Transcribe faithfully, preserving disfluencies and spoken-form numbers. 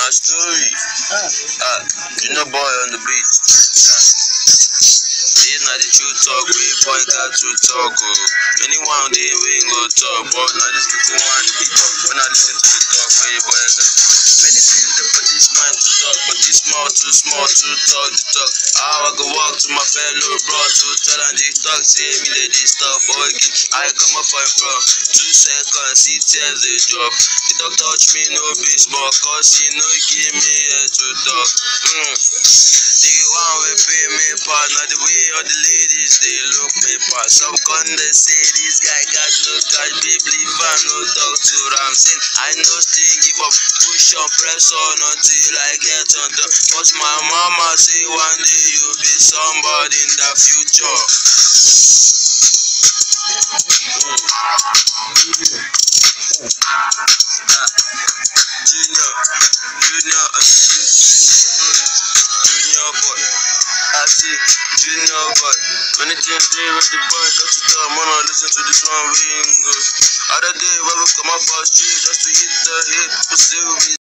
my story. Ah, you know boy on the beat. Ah. This not the true talk, we boy got to talk. Oh. Anyone they ain't go talk, but now this people want to talk. When I listen to the talk, where boy got to many things they put this mind to talk, but this mouth too small to talk the talk. How I go walk to my fellow bro to tell and they talk, say me that they stop, boy. I come up from from two seconds, see tears they drop. The dog touch me, no be small, cause he no give me here to talk. Mm. The one will pay me part, not the way all the ladies they look me part. Some con they say this guy got no cash, babe, leave and no talk to Ram. Saying I know still give up, push on, press on until I get on top. Cause my mama say one day you'll be somebody in the future. Junior, Junior, Junior boy. I see Junior boy. When it came day with the boy, got to tell man, I listen to this one ring. Other day, when we come up our street just to hit the hit, but still be.